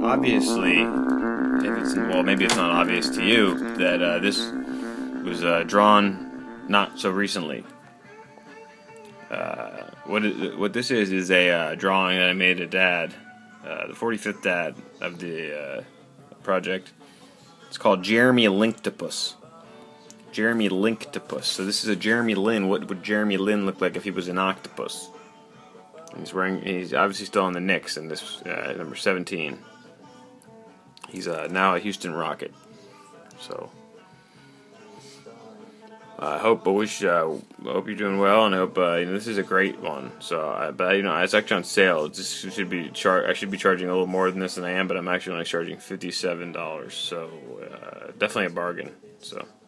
obviously, if it's well, maybe it's not obvious to you that this was drawn not so recently. What this is a drawing that I made of Dad, the 45th Dad of the project. It's called Jeremy Linktopus. Jeremy Linktopus. So this is a Jeremy Lin. What would Jeremy Lin look like if he was an octopus? He's obviously still on the Knicks in this number 17. He's now a Houston Rocket. So I hope you're doing well, and I hope this is a great one. So, but it's actually on sale. I should be charging a little more than this than I am, but I'm actually only charging $57. So definitely a bargain. So.